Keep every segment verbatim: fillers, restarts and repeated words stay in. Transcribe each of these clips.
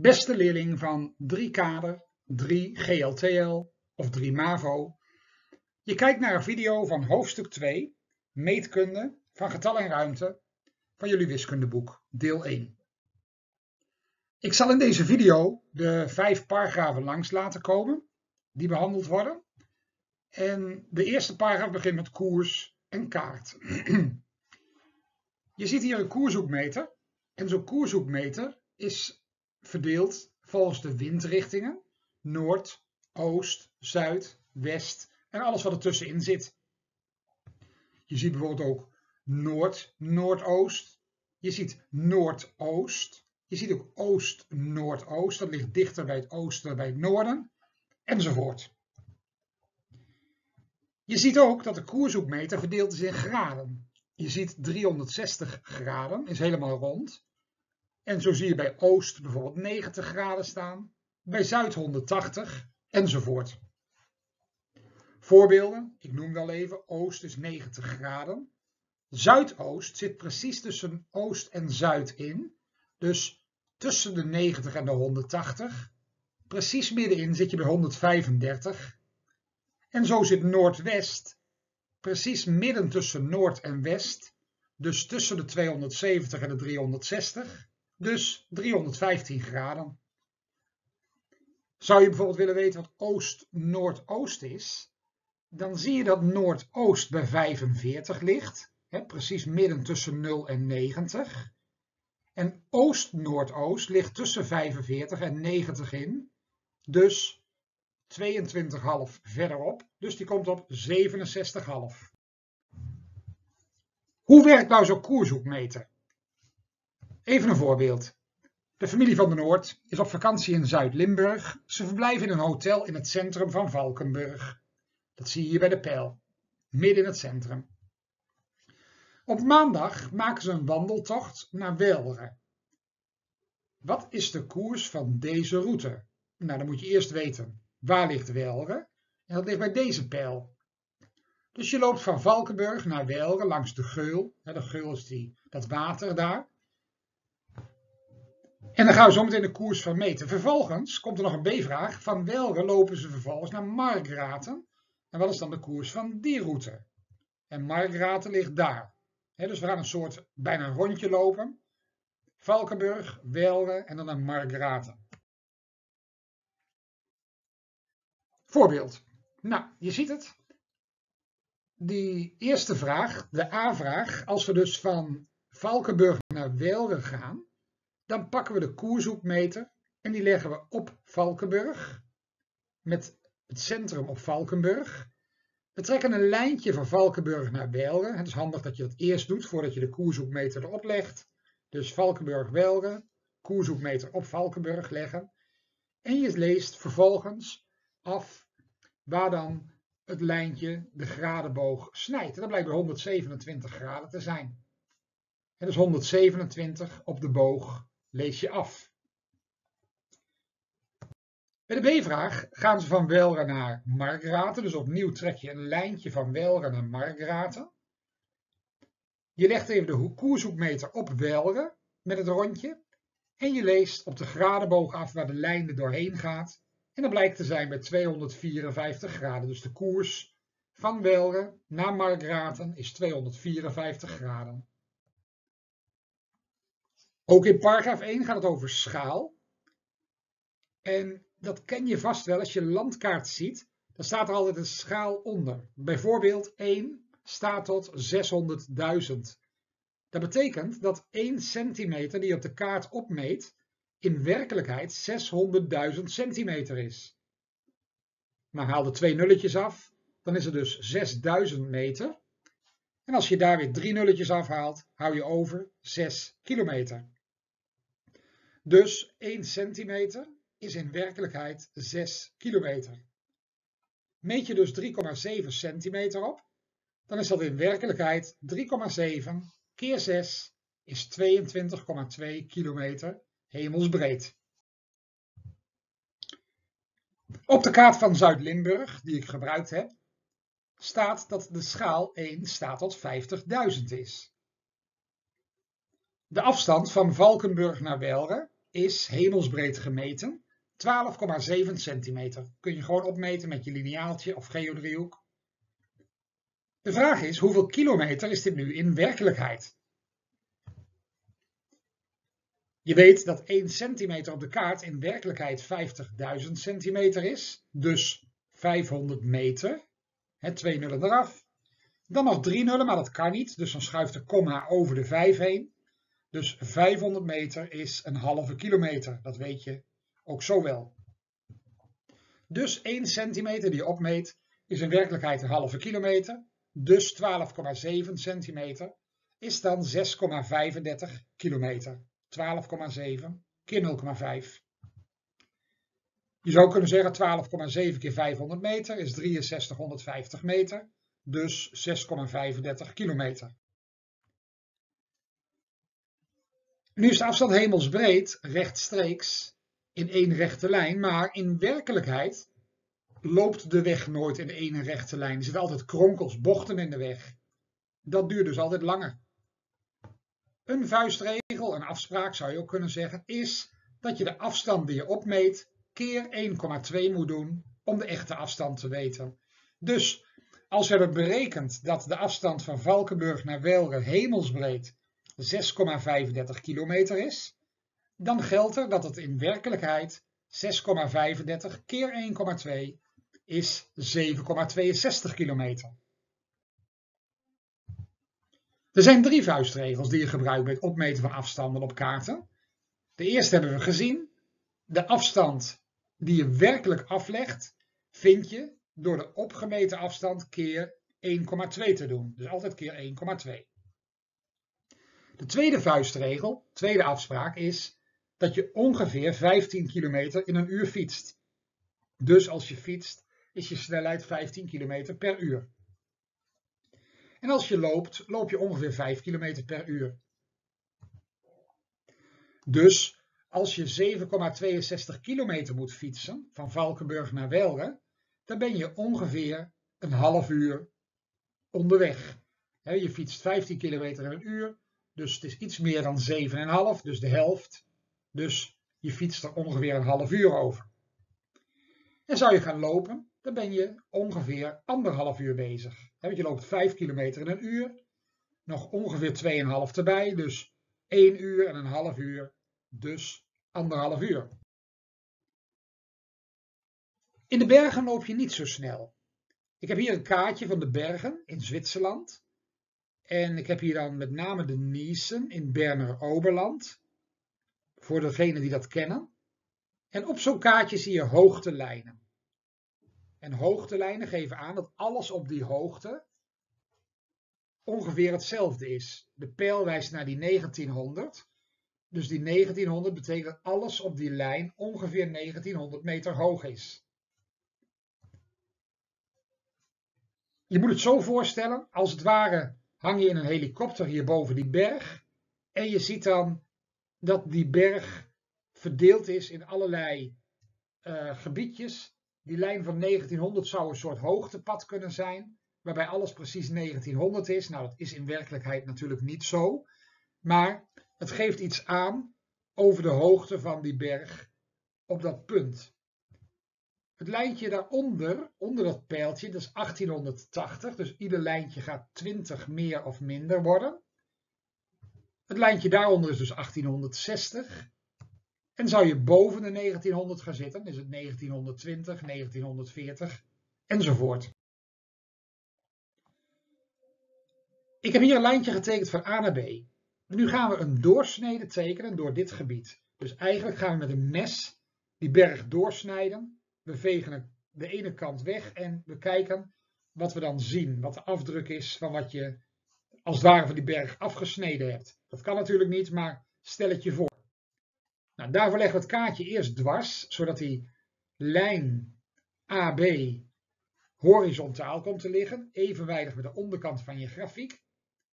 Beste leerling van drie kader, drie G L T L of drie MAVO. Je kijkt naar een video van hoofdstuk twee, meetkunde van getal en ruimte van jullie wiskundeboek, deel één. Ik zal in deze video de vijf paragrafen langs laten komen die behandeld worden. En de eerste paragraaf begint met koers en kaart. Je ziet hier een koershoekmeter en zo'n koershoekmeter is verdeeld volgens de windrichtingen, noord, oost, zuid, west en alles wat ertussenin zit. Je ziet bijvoorbeeld ook noord, noordoost, je ziet noordoost, je ziet ook oost, noordoost, dat ligt dichter bij het oosten dan bij het noorden, enzovoort. Je ziet ook dat de koershoekmeter verdeeld is in graden. Je ziet driehonderdzestig graden, is helemaal rond. En zo zie je bij oost bijvoorbeeld negentig graden staan, bij zuid honderdtachtig, enzovoort. Voorbeelden, ik noem wel even, oost is negentig graden. Zuidoost zit precies tussen oost en zuid in, dus tussen de negentig en de honderdtachtig. Precies middenin zit je bij honderdvijfendertig. En zo zit noordwest precies midden tussen noord en west, dus tussen de tweehonderdzeventig en de driehonderdzestig, dus driehonderdvijftien graden. Zou je bijvoorbeeld willen weten wat oost-noordoost is, dan zie je dat noordoost bij vijfenveertig ligt, hè, precies midden tussen nul en negentig. En oost-noordoost ligt tussen vijfenveertig en negentig in, dus tweeëntwintig komma vijf verderop, dus die komt op zevenenzestig komma vijf. Hoe werkt nou zo'n koershoekmeter? Even een voorbeeld. De familie van de Noord is op vakantie in Zuid-Limburg. Ze verblijven in een hotel in het centrum van Valkenburg. Dat zie je hier bij de pijl, midden in het centrum. Op maandag maken ze een wandeltocht naar Welre. Wat is de koers van deze route? Nou, dan moet je eerst weten, waar ligt Welre? En dat ligt bij deze pijl. Dus je loopt van Valkenburg naar Welre langs de Geul. De Geul is die, dat water daar. En dan gaan we zo meteen de koers van meten. Vervolgens komt er nog een B-vraag. Van Welre lopen ze vervolgens naar Margraten. En wat is dan de koers van die route? En Margraten ligt daar. He, dus we gaan een soort bijna een rondje lopen. Valkenburg, Welre en dan naar Margraten. Voorbeeld. Nou, je ziet het. Die eerste vraag, de A-vraag, als we dus van Valkenburg naar Welre gaan, dan pakken we de koershoekmeter en die leggen we op Valkenburg, met het centrum op Valkenburg. We trekken een lijntje van Valkenburg naar Welre. Het is handig dat je dat eerst doet voordat je de koershoekmeter erop legt. Dus Valkenburg-Welre, koershoekmeter op Valkenburg leggen. En je leest vervolgens af waar dan het lijntje de gradenboog snijdt. En dat blijkt bij honderdzevenentwintig graden te zijn. En dus honderdzevenentwintig op de boog lees je af. Bij de B-vraag gaan ze van Welre naar Margraten. Dus opnieuw trek je een lijntje van Welre naar Margraten. Je legt even de koershoekmeter op Welre met het rondje. En je leest op de gradenboog af waar de lijn er doorheen gaat. En dat blijkt te zijn bij tweehonderdvierenvijftig graden. Dus de koers van Welre naar Margraten is tweehonderdvierenvijftig graden. Ook in paragraaf één gaat het over schaal. En dat ken je vast wel als je een landkaart ziet. Dan staat er altijd een schaal onder. Bijvoorbeeld één staat tot zeshonderdduizend. Dat betekent dat één centimeter die je op de kaart opmeet in werkelijkheid zeshonderdduizend centimeter is. Nou, haal er twee nulletjes af, dan is er dus zesduizend meter. En als je daar weer drie nulletjes afhaalt, hou je over zes kilometer. Dus één centimeter is in werkelijkheid zes kilometer. Meet je dus drie komma zeven centimeter op, dan is dat in werkelijkheid drie komma zeven keer zes is tweeëntwintig komma twee kilometer hemelsbreed. Op de kaart van Zuid-Limburg, die ik gebruikt heb, staat dat de schaal één staat tot vijftigduizend is. De afstand van Valkenburg naar Welre is hemelsbreed gemeten twaalf komma zeven centimeter. Kun je gewoon opmeten met je lineaaltje of geodriehoek. De vraag is, hoeveel kilometer is dit nu in werkelijkheid? Je weet dat één centimeter op de kaart in werkelijkheid vijftigduizend centimeter is, dus vijfhonderd meter. He, twee nullen eraf. Dan nog drie nullen, maar dat kan niet, dus dan schuift de komma over de vijf heen. Dus vijfhonderd meter is een halve kilometer, dat weet je ook zo wel. Dus één centimeter die je opmeet is in werkelijkheid een halve kilometer, dus twaalf komma zeven centimeter is dan zes komma vijfendertig kilometer. twaalf komma zeven keer nul komma vijf. Je zou kunnen zeggen twaalf komma zeven keer vijfhonderd meter is drieënzestighonderdvijftig meter, dus zes komma vijfendertig kilometer. Nu is de afstand hemelsbreed rechtstreeks in één rechte lijn, maar in werkelijkheid loopt de weg nooit in één rechte lijn. Er zitten altijd kronkels, bochten in de weg. Dat duurt dus altijd langer. Een vuistregel, een afspraak zou je ook kunnen zeggen, is dat je de afstand die je opmeet keer één komma twee moet doen om de echte afstand te weten. Dus als we hebben berekend dat de afstand van Valkenburg naar Welre hemelsbreed zes komma vijfendertig kilometer is, dan geldt er dat het in werkelijkheid zes komma vijfendertig keer één komma twee is zeven komma tweeënzestig kilometer. Er zijn drie vuistregels die je gebruikt bij het opmeten van afstanden op kaarten. De eerste hebben we gezien. De afstand die je werkelijk aflegt, vind je door de opgemeten afstand keer één komma twee te doen. Dus altijd keer één komma twee. De tweede vuistregel, tweede afspraak, is dat je ongeveer vijftien kilometer in een uur fietst. Dus als je fietst, is je snelheid vijftien kilometer per uur. En als je loopt, loop je ongeveer vijf kilometer per uur. Dus als je zeven komma tweeënzestig kilometer moet fietsen, van Valkenburg naar Welre, dan ben je ongeveer een half uur onderweg. Je fietst vijftien kilometer in een uur, dus het is iets meer dan zeven komma vijf, dus de helft. Dus je fietst er ongeveer een half uur over. En zou je gaan lopen, dan ben je ongeveer anderhalf uur bezig. Je loopt vijf kilometer in een uur, nog ongeveer twee komma vijf erbij, dus één uur en een half uur, dus anderhalf uur. In de bergen loop je niet zo snel. Ik heb hier een kaartje van de bergen in Zwitserland. En ik heb hier dan met name de Niesen in Berner Oberland. Voor degenen die dat kennen. En op zo'n kaartje zie je hoogtelijnen. En hoogtelijnen geven aan dat alles op die hoogte ongeveer hetzelfde is. De pijl wijst naar die negentienhonderd. Dus die negentienhonderd betekent dat alles op die lijn ongeveer negentienhonderd meter hoog is. Je moet het zo voorstellen, als het ware hang je in een helikopter hier boven die berg. En je ziet dan dat die berg verdeeld is in allerlei uh, gebiedjes. Die lijn van negentienhonderd zou een soort hoogtepad kunnen zijn, waarbij alles precies negentienhonderd is. Nou, dat is in werkelijkheid natuurlijk niet zo. Maar het geeft iets aan over de hoogte van die berg op dat punt. Het lijntje daaronder, onder dat pijltje, dat is achttienhonderdtachtig. Dus ieder lijntje gaat twintig meer of minder worden. Het lijntje daaronder is dus achttienhonderdzestig. En zou je boven de negentienhonderd gaan zitten, is het negentienhonderdtwintig, negentienhonderdveertig enzovoort. Ik heb hier een lijntje getekend van A naar B. Nu gaan we een doorsnede tekenen door dit gebied. Dus eigenlijk gaan we met een mes die berg doorsnijden. We vegen de ene kant weg en we kijken wat we dan zien. Wat de afdruk is van wat je als het ware van die berg afgesneden hebt. Dat kan natuurlijk niet, maar stel het je voor. Nou, daarvoor leggen we het kaartje eerst dwars, zodat die lijn A B horizontaal komt te liggen. Evenwijdig met de onderkant van je grafiek.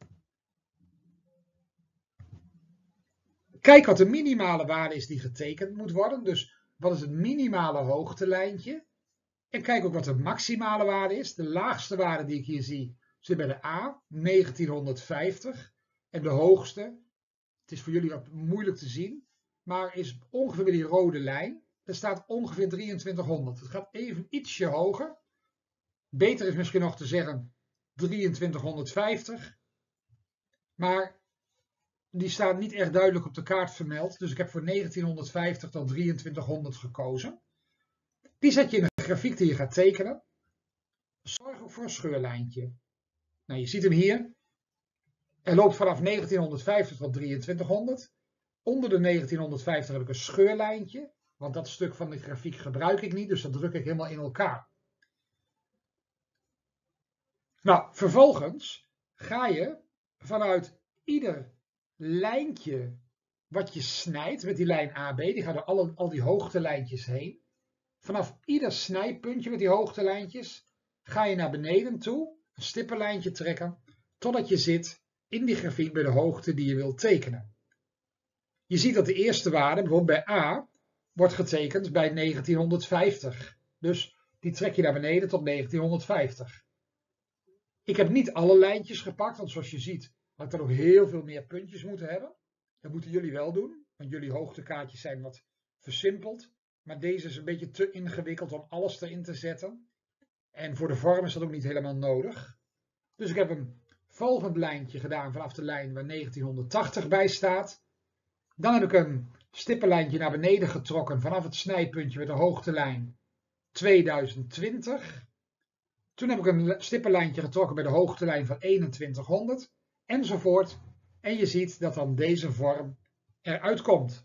Kijk wat de minimale waarde is die getekend moet worden. Dus wat is het minimale hoogtelijntje? En kijk ook wat de maximale waarde is. De laagste waarde die ik hier zie zit bij de A, negentienhonderdvijftig. En de hoogste, het is voor jullie wat moeilijk te zien, maar is ongeveer bij die rode lijn. Er staat ongeveer drieëntwintighonderd. Het gaat even ietsje hoger. Beter is misschien nog te zeggen drieëntwintighonderdvijftig. Maar die staat niet echt duidelijk op de kaart vermeld. Dus ik heb voor negentienhonderdvijftig tot drieëntwintighonderd gekozen. Die zet je in een grafiek die je gaat tekenen. Zorg ook voor een scheurlijntje. Nou, je ziet hem hier. Er loopt vanaf negentienhonderdvijftig tot drieëntwintighonderd. Onder de negentienhonderdvijftig heb ik een scheurlijntje. Want dat stuk van de grafiek gebruik ik niet. Dus dat druk ik helemaal in elkaar. Nou, vervolgens ga je vanuit ieder lijntje wat je snijdt. Met die lijn A B. Die gaat door alle, al die hoogtelijntjes heen. Vanaf ieder snijpuntje met die hoogtelijntjes ga je naar beneden toe. Een stippenlijntje trekken. Totdat je zit in die grafiek bij de hoogte die je wilt tekenen. Je ziet dat de eerste waarde, bijvoorbeeld bij A, wordt getekend bij negentienhonderdvijftig. Dus die trek je naar beneden tot negentienhonderdvijftig. Ik heb niet alle lijntjes gepakt, want zoals je ziet had ik dan ook heel veel meer puntjes moeten hebben. Dat moeten jullie wel doen, want jullie hoogtekaartjes zijn wat versimpeld. Maar deze is een beetje te ingewikkeld om alles erin te zetten. En voor de vorm is dat ook niet helemaal nodig. Dus ik heb een volgend lijntje gedaan vanaf de lijn waar negentienhonderdtachtig bij staat. Dan heb ik een stippenlijntje naar beneden getrokken vanaf het snijpuntje met de hoogtelijn tweeduizend twintig. Toen heb ik een stippenlijntje getrokken bij de hoogtelijn van eenentwintighonderd. Enzovoort. En je ziet dat dan deze vorm eruit komt.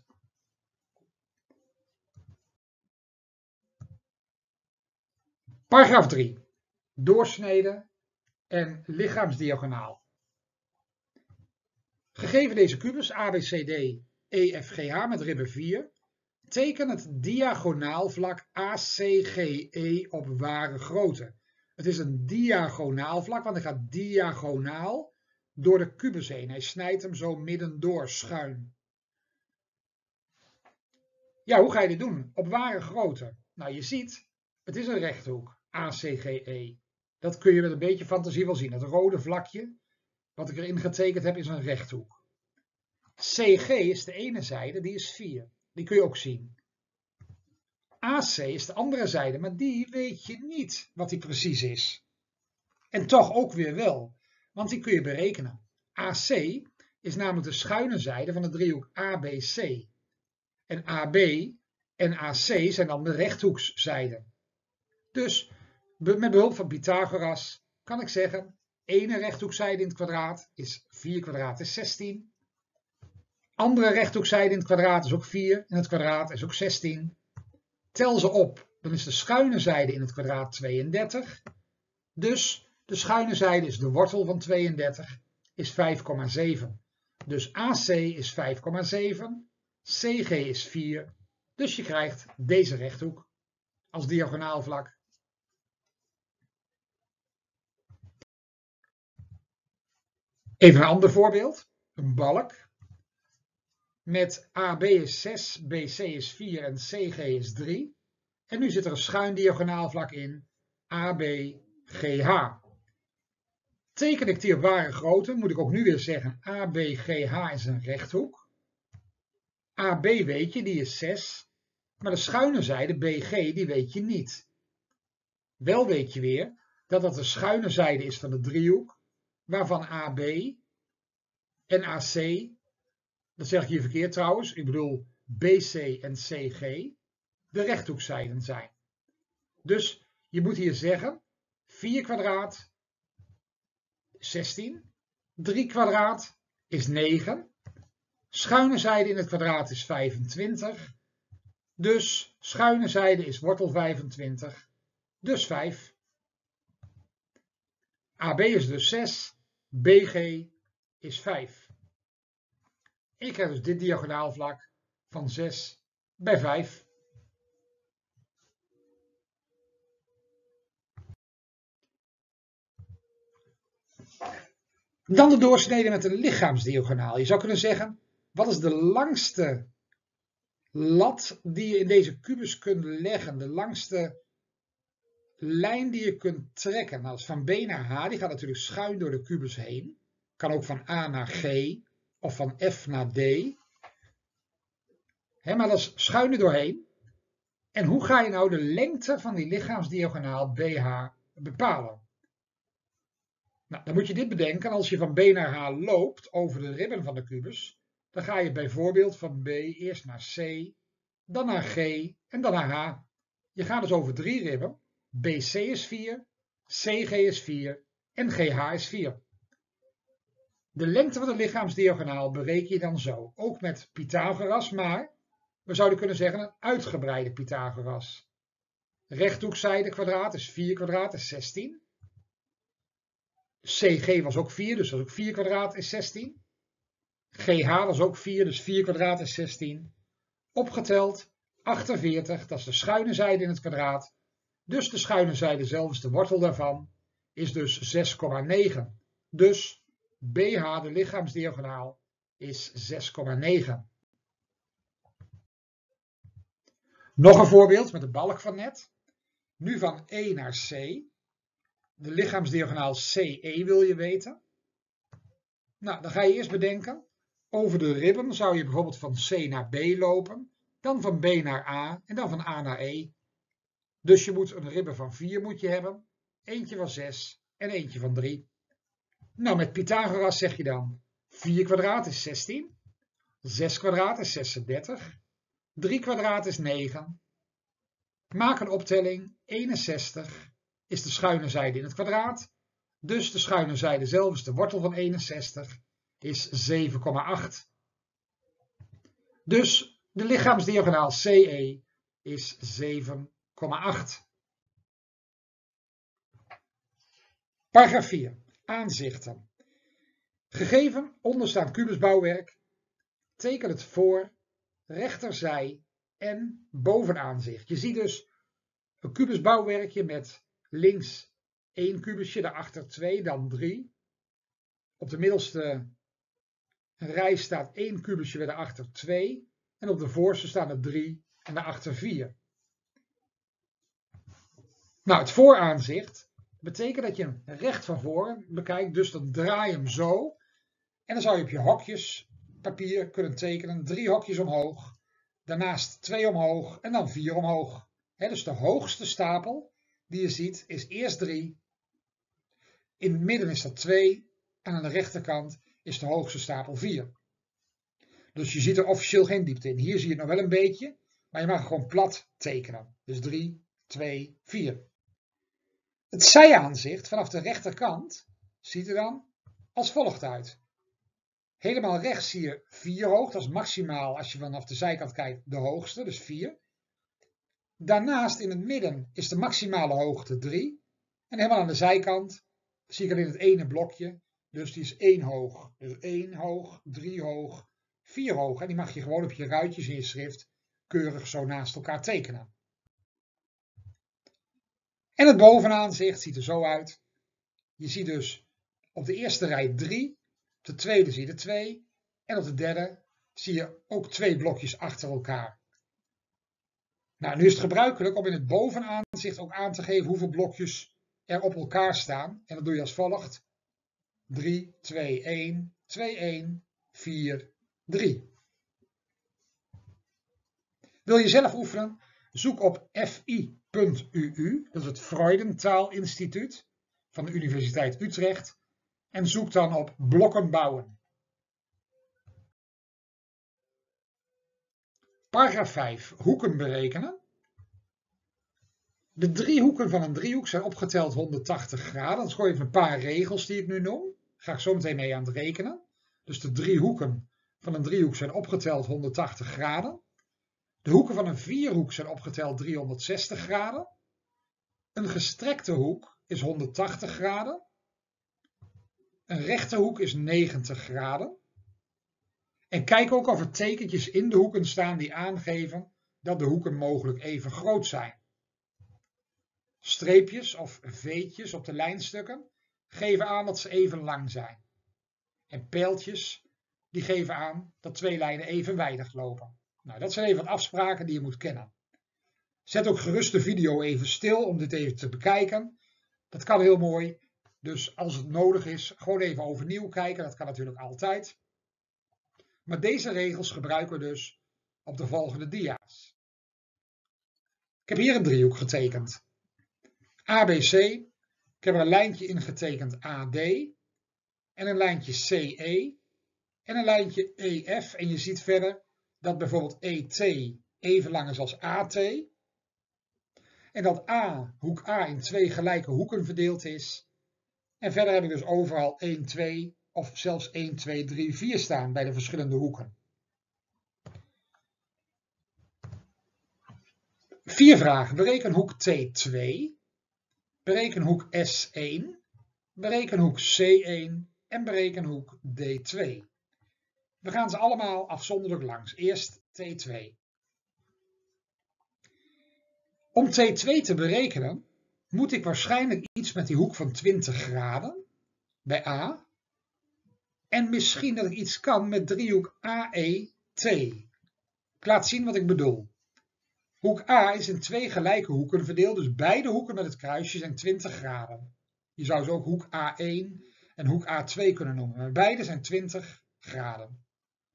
Paragraaf drie. Doorsnede en lichaamsdiagonaal. Gegeven deze kubus A B C D E F G H met ribben vier, teken het diagonaalvlak A C G E op ware grootte. Het is een diagonaalvlak, want hij gaat diagonaal door de kubus heen. Hij snijdt hem zo midden door schuin. Ja, hoe ga je dit doen? Op ware grootte. Nou, je ziet, het is een rechthoek, A C G E. Dat kun je met een beetje fantasie wel zien. Het rode vlakje, wat ik erin getekend heb, is een rechthoek. C G is de ene zijde, die is vier. Die kun je ook zien. A C is de andere zijde, maar die weet je niet wat die precies is. En toch ook weer wel, want die kun je berekenen. A C is namelijk de schuine zijde van de driehoek A B C. En A B en A C zijn dan de rechthoekszijden. Dus met behulp van Pythagoras kan ik zeggen, ene rechthoekzijde in het kwadraat is vier kwadraat is zestien. Andere rechthoekzijde in het kwadraat is ook vier en het kwadraat is ook zestien. Tel ze op, dan is de schuine zijde in het kwadraat tweeëndertig. Dus de schuine zijde is de wortel van tweeëndertig, is vijf komma zeven. Dus A C is vijf komma zeven, C G is vier. Dus je krijgt deze rechthoek als diagonaalvlak. Even een ander voorbeeld. Een balk. Met A B is zes, B C is vier en C G is drie. En nu zit er een schuin diagonaalvlak in, A B G H. Teken ik die op ware grootte, moet ik ook nu weer zeggen, A B G H is een rechthoek. A B weet je, die is zes. Maar de schuine zijde, B G, die weet je niet. Wel weet je weer dat dat de schuine zijde is van de driehoek, waarvan A B en A C, dat zeg ik hier verkeerd trouwens, ik bedoel B C en C G, de rechthoekzijden zijn. Dus je moet hier zeggen, vier kwadraat is zestien, drie kwadraat is negen, schuine zijde in het kwadraat is vijfentwintig, dus schuine zijde is wortel vijfentwintig, dus vijf. A B is dus zes, B G is vijf. Ik krijg dus dit diagonaalvlak van zes bij vijf. Dan de doorsnede met een lichaamsdiagonaal. Je zou kunnen zeggen, wat is de langste lat die je in deze kubus kunt leggen? De langste lijn die je kunt trekken. Nou, dat is van B naar H, die gaat natuurlijk schuin door de kubus heen. Kan ook van A naar G of van F naar D. He, maar dat is schuin er doorheen. En hoe ga je nou de lengte van die lichaamsdiagonaal B H bepalen? Nou, dan moet je dit bedenken. Als je van B naar H loopt over de ribben van de kubus, dan ga je bijvoorbeeld van B eerst naar C, dan naar G en dan naar H. Je gaat dus over drie ribben. B C is vier, C G is vier en G H is vier. De lengte van de lichaamsdiagonaal bereken je dan zo, ook met Pythagoras, maar we zouden kunnen zeggen een uitgebreide Pythagoras. Rechthoekzijde kwadraat is vier kwadraat is zestien. C G was ook vier, dus dat is ook vier kwadraat is zestien. G H was ook vier, dus vier kwadraat is zestien. Opgeteld achtenveertig, dat is de schuine zijde in het kwadraat. Dus de schuine zijde zelf is de wortel daarvan, is dus zes komma negen. Dus B H, de lichaamsdiagonaal, is zes komma negen. Nog een voorbeeld met de balk van net. Nu van E naar C. De lichaamsdiagonaal C E wil je weten. Nou, dan ga je eerst bedenken. Over de ribben zou je bijvoorbeeld van C naar B lopen. Dan van B naar A en dan van A naar E. Dus je moet een ribben van vier moet je hebben. Eentje van zes en eentje van drie. Nou, met Pythagoras zeg je dan vier kwadraat is zestien. zes kwadraat is zesendertig. drie kwadraat is negen. Maak een optelling. eenenzestig is de schuine zijde in het kwadraat. Dus de schuine zijde zelf is de wortel van eenenzestig. Is zeven komma acht. Dus de lichaamsdiagonaal C E is zeven komma acht. Paragraaf vier. Aanzichten. Gegeven onderstaand kubusbouwwerk, teken het voor, rechterzij en bovenaanzicht. Je ziet dus een kubusbouwwerkje met links één kubusje, daarachter twee, dan drie. Op de middelste rij staat één kubusje, weer daarachter twee. En op de voorste staan er drie en daarachter vier. Nou, het vooraanzicht betekent dat je hem recht van voren bekijkt, dus dan draai je hem zo. En dan zou je op je hokjes papier kunnen tekenen, drie hokjes omhoog, daarnaast twee omhoog en dan vier omhoog. He, dus de hoogste stapel die je ziet is eerst drie, in het midden is dat twee en aan de rechterkant is de hoogste stapel vier. Dus je ziet er officieel geen diepte in. Hier zie je het nog wel een beetje, maar je mag gewoon plat tekenen. Dus drie, twee, vier. Het zijaanzicht vanaf de rechterkant ziet er dan als volgt uit. Helemaal rechts zie je vier hoog, dat is maximaal als je vanaf de zijkant kijkt de hoogste, dus vier. Daarnaast in het midden is de maximale hoogte drie. En helemaal aan de zijkant zie ik alleen het ene blokje, dus die is één hoog. Dus één hoog, drie hoog, vier hoog. En die mag je gewoon op je ruitjes in je schrift keurig zo naast elkaar tekenen. En het bovenaanzicht ziet er zo uit. Je ziet dus op de eerste rij drie, op de tweede zie je er twee en op de derde zie je ook twee blokjes achter elkaar. Nou, nu is het gebruikelijk om in het bovenaanzicht ook aan te geven hoeveel blokjes er op elkaar staan. En dat doe je als volgt. drie, twee, één, twee, één, vier, drie. Wil je zelf oefenen? Zoek op f i punt u u, dat is het Freudenthal Instituut van de Universiteit Utrecht. En zoek dan op blokken bouwen. Paragraaf vijf. Hoeken berekenen. De driehoeken van een driehoek zijn opgeteld honderdtachtig graden. Dat is gewoon even een paar regels die ik nu noem. Daar ga ik zo meteen mee aan het rekenen. Dus de driehoeken van een driehoek zijn opgeteld honderdtachtig graden. De hoeken van een vierhoek zijn opgeteld driehonderdzestig graden. Een gestrekte hoek is honderdtachtig graden. Een rechte hoek is negentig graden. En kijk ook of er tekentjes in de hoeken staan die aangeven dat de hoeken mogelijk even groot zijn. Streepjes of veetjes op de lijnstukken geven aan dat ze even lang zijn. En pijltjes die geven aan dat twee lijnen evenwijdig lopen. Nou, dat zijn even wat afspraken die je moet kennen. Zet ook gerust de video even stil om dit even te bekijken. Dat kan heel mooi. Dus als het nodig is, gewoon even overnieuw kijken. Dat kan natuurlijk altijd. Maar deze regels gebruiken we dus op de volgende dia's. Ik heb hier een driehoek getekend. A B C. Ik heb er een lijntje in getekend A D. En een lijntje C E. En een lijntje E F. En je ziet verder dat bijvoorbeeld E T even lang is als A T. En dat A, hoek A, in twee gelijke hoeken verdeeld is. En verder heb ik dus overal één, twee of zelfs één, twee, drie, vier staan bij de verschillende hoeken. Vier vragen. Bereken hoek T twee. Bereken hoek S één. Bereken hoek C één. En bereken hoek D twee. We gaan ze allemaal afzonderlijk langs. Eerst T twee. Om T twee te berekenen moet ik waarschijnlijk iets met die hoek van twintig graden bij A. En misschien dat ik iets kan met driehoek A E T. Ik laat zien wat ik bedoel. Hoek A is in twee gelijke hoeken verdeeld, dus beide hoeken met het kruisje zijn twintig graden. Je zou ze ook hoek A één en hoek A twee kunnen noemen, maar beide zijn twintig graden.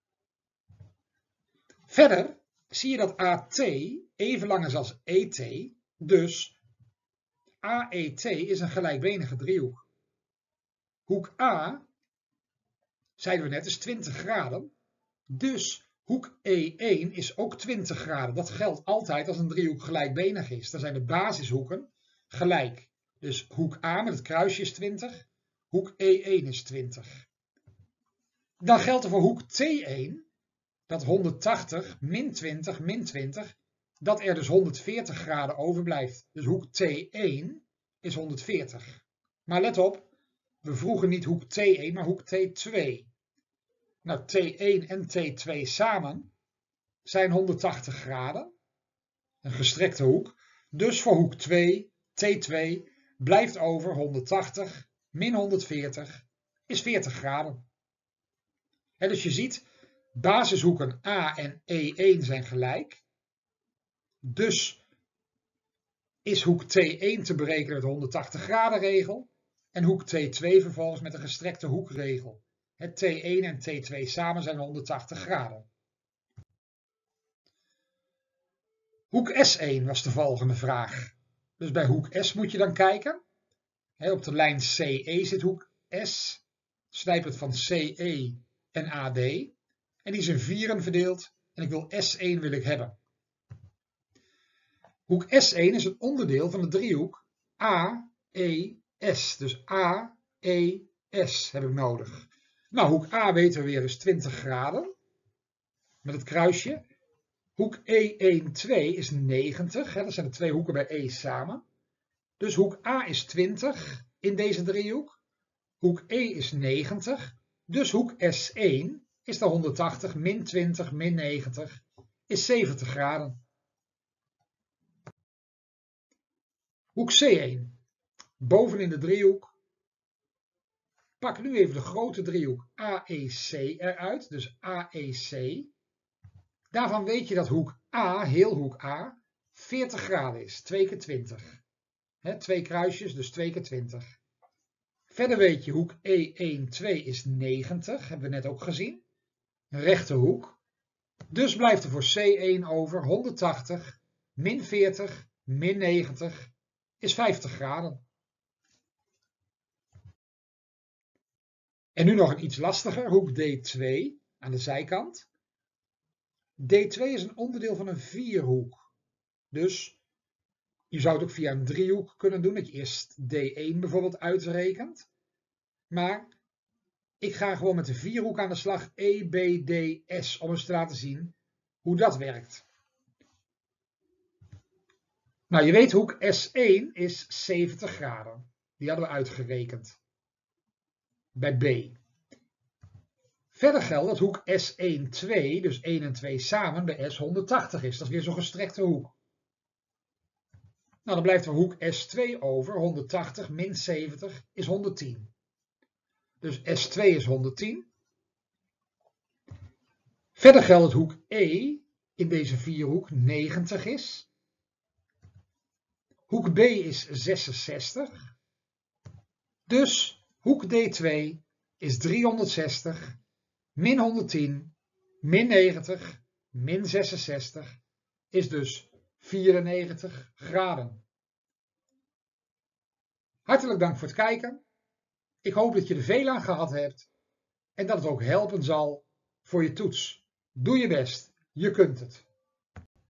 Verder zie je dat A T even lang is als E T, dus A E T is een gelijkbenige driehoek. Hoek A, zeiden we net, is twintig graden, dus hoek E één is ook twintig graden. Dat geldt altijd als een driehoek gelijkbenig is. Dan zijn de basishoeken gelijk. Dus hoek A met het kruisje is twintig, hoek E één is twintig. Dan geldt er voor hoek T één dat honderdtachtig min twintig min twintig, dat er dus honderdveertig graden overblijft. Dus hoek T één is honderdveertig. Maar let op, we vroegen niet hoek T één, maar hoek T twee. Nou, T één en T twee samen zijn honderdtachtig graden, een gestrekte hoek. Dus voor hoek twee, T twee, blijft over honderdtachtig min honderdveertig is veertig graden. He, dus je ziet, basishoeken A en E één zijn gelijk. Dus is hoek T één te berekenen met de honderdtachtig graden regel en hoek T twee vervolgens met een gestrekte hoekregel. Het T één en T twee samen zijn honderdtachtig graden. Hoek S één was de volgende vraag. Dus bij hoek S moet je dan kijken. He, op de lijn C E zit hoek S. Snijp het van C E en A D. En die is in vieren verdeeld. En ik wil S één wil ik hebben. Hoek S één is een onderdeel van de driehoek A E S. Dus A E S heb ik nodig. Nou, hoek A weten we weer is twintig graden. Met het kruisje. Hoek E één twee is negentig. Hè, dat zijn de twee hoeken bij E samen. Dus hoek A is twintig in deze driehoek. Hoek E is negentig. Dus hoek S één is dan honderdtachtig min twintig min negentig is zeventig graden. Hoek C één. Bovenin de driehoek. Pak nu even de grote driehoek A E C eruit. Dus A E C. Daarvan weet je dat hoek A, heel hoek A, veertig graden is. twee keer twintig. He, twee kruisjes, dus twee keer twintig. Verder weet je hoek E één twee is negentig. Hebben we net ook gezien. Een rechte hoek. Dus blijft er voor C één over honderdtachtig min veertig min negentig is vijftig graden. En nu nog een iets lastiger. Hoek D twee aan de zijkant. D twee is een onderdeel van een vierhoek. Dus je zou het ook via een driehoek kunnen doen. Dat je eerst D één bijvoorbeeld uitrekent. Maar ik ga gewoon met de vierhoek aan de slag. E, B, D, S. Om eens te laten zien hoe dat werkt. Nou, je weet hoek S één is zeventig graden. Die hadden we uitgerekend. Bij B. Verder geldt dat hoek S één twee, dus één en twee samen, bij S honderdtachtig is. Dat is weer zo'n gestrekte hoek. Nou, dan blijft er hoek S twee over. honderdtachtig min zeventig is honderdtien. Dus S twee is honderdtien. Verder geldt dat hoek E in deze vierhoek negentig is. Hoek B is zesenzestig. Dus hoek D twee is driehonderdzestig min honderdtien min negentig min zesenzestig is dus vierennegentig graden. Hartelijk dank voor het kijken. Ik hoop dat je er veel aan gehad hebt en dat het ook helpen zal voor je toets. Doe je best, je kunt het.